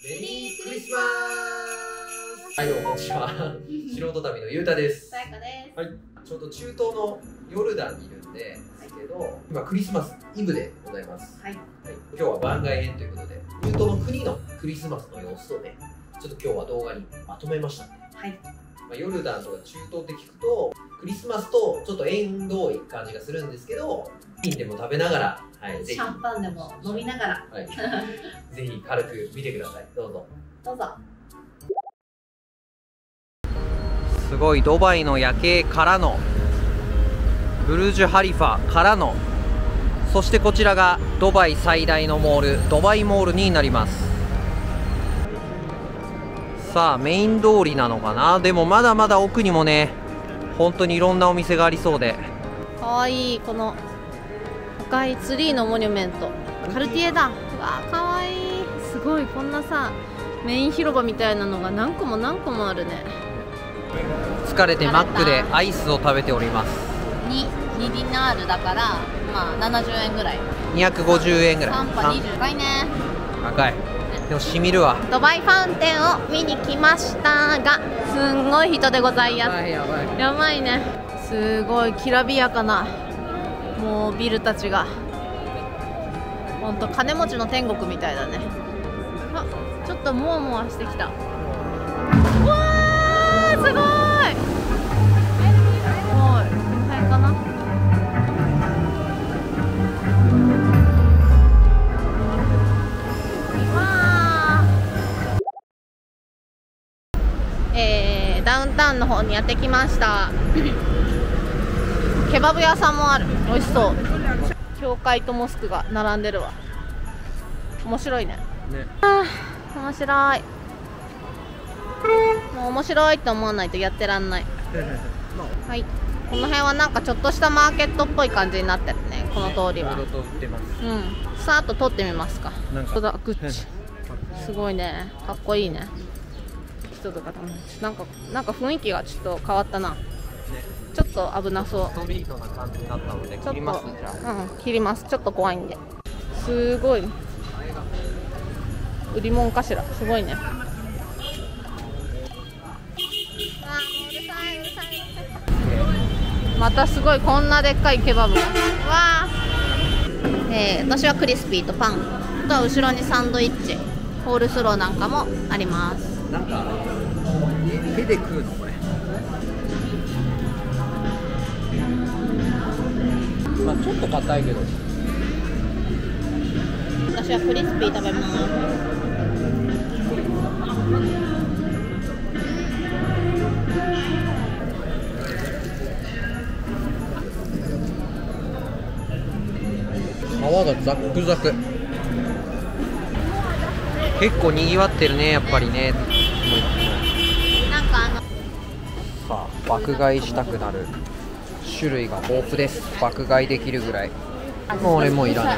メリークリスマス。はい、どうもこんにちは。素人旅のゆうたです。 さやかです。 はい、ちょうど中東のヨルダンにいるんで、けど今クリスマスイブでございます。はい。今日は番外編ということで、中東の国のクリスマスの様子をね、ちょっと今日は動画にまとめましたね。はい。ヨルダンとか中東って聞くと、クリスマスとちょっと縁遠い感じがするんですけど、ピンでも食べながら、はい、ぜひシャンパンでも飲みながら、はい、 ぜひ軽く見てください。どうぞ。 どうぞ。 すごいドバイの夜景からのブルジュ・ハリファからの、そしてこちらがドバイ最大のモール、ドバイモールになります。さあメイン通りなのかな。でもまだまだ奥にもね、本当にいろんなお店がありそうで、 かわいいこの赤いツリーのモニュメント、カルティエだ。うわーかわいい。すごい、こんなさメイン広場みたいなのが何個も何個もあるね。 疲れてマックでアイスを食べております。 2ディナールだから、まあ70円ぐらい、 250円ぐらい。 3波20回ね。 高い。でもしみるわ。 ドバイファウンテンを見に来ましたが、すんごい人でございます。やばいね。すごいきらびやかなもうビルたちが、ほんと金持ちの天国みたいだね。あ、ちょっとモワモワしてきた。うわーすごい。すごい。この辺かな。ダウンタウンの方にやってきました。ケバブ屋さんもある。美味しそう。教会とモスクが並んでるわ。面白いね。あー面白い。もう面白いと思わないとやってらんない。はい、この辺はなんかちょっとしたマーケットっぽい感じになってるね、この通りは。うん、さーっと撮ってみますか。そうだ、グッチ。すごいね、かっこいいね。人とかなんか雰囲気がちょっと変わったな。ちょっと危なそう。 ストリートな感じになったので切ります。じゃあ、 切ります。ちょっと怖いんで。すごい売り物かしら。すごいね。またすごいこんなでっかいケバブが。わー、私はクリスピーとパンと、後ろにサンドイッチ、コールスローなんかもあります。 なんか手で食うのこれ。まあちょっと硬いけど。 私はクリスピー食べます。 皮がザックザク。結構にぎわってるね、やっぱりね。 なんかさあ爆買いしたくなる種類が豊富です。爆買いできるぐらい。もう俺もういらない。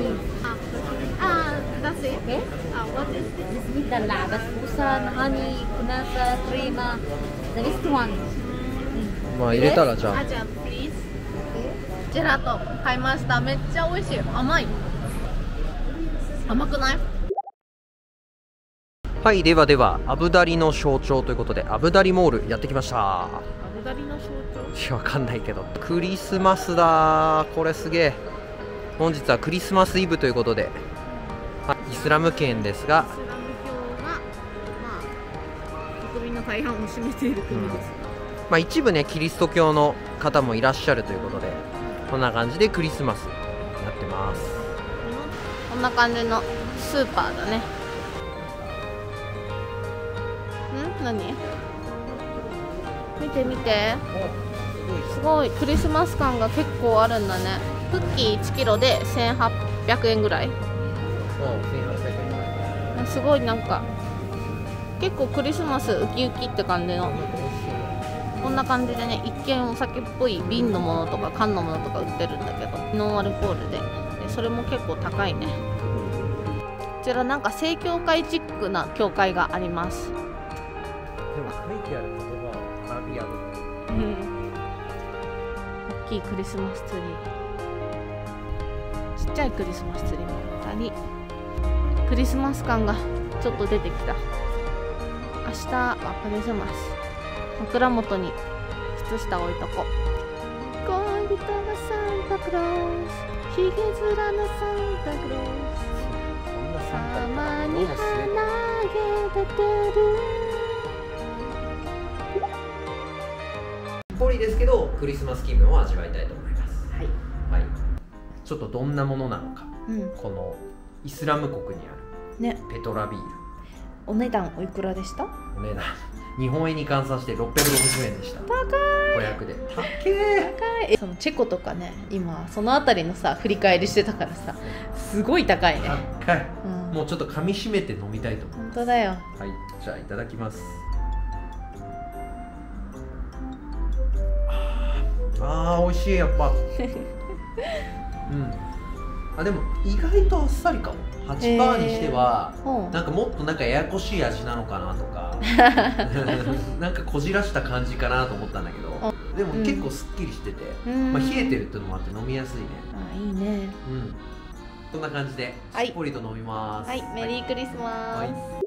まあ入れたらじゃあ。 ジェラート買いました。めっちゃ美味しい。甘い。甘くない？ はい、ではではアブダリの象徴ということでアブダリモールやってきました。 アブダリの象徴？ わかんないけどクリスマスだ。これすげえ。本日はクリスマスイブということで、イスラム圏ですが、イスラム教が、まあ、国民の大半を占めている国です。 まあ一部ねキリスト教の方もいらっしゃるということで、こんな感じでクリスマスやってます。 こんな感じのスーパーだね。何？見て見て。すごいクリスマス感が結構あるんだね。クッキー1キロで1800円ぐらい。すごいなんか結構クリスマスウキウキって感じの。こんな感じでね、一見お酒っぽい瓶のものとか缶のものとか売ってるんだけど、ノンアルコールで、それも結構高いね。こちらなんか正教会チックな教会があります。 でも書いてある言葉はアラビア語。 大きいクリスマスツリー、ちっちゃいクリスマスツリーもあったり、クリスマス感がちょっと出てきた。明日はクリスマス。枕元に靴下置いとこう。恋人がサンタクロース、ひげ面のサンタクロース、たまに鼻毛出てる。 ポリですけどクリスマス気分を味わいたいと思います。はい、はい、ちょっとどんなものなのか、このイスラム国にあるペトラビール、 お値段おいくらでした？ お値段日本円に換算して660円でした。高い。500で高い。 そのチェコとかね、今そのあたりのさ振り返りしてたからさ、すごい高いね。 高い、もうちょっと噛み締めて飲みたいと思います。 本当だよ。 はい、じゃあいただきます。あー美味しい、やっぱあ、でも意外とあっさりかも。8%にしてはなんかもっとなんかややこしい味なのかなとかなんかこじらした感じかなと思ったんだけど、でも結構すっきりしてて、まあ、冷えてるっていうのもあって飲みやすいね。 あ、いいね。 こんな感じでしっぽりと飲みます。 はい、メリークリスマス。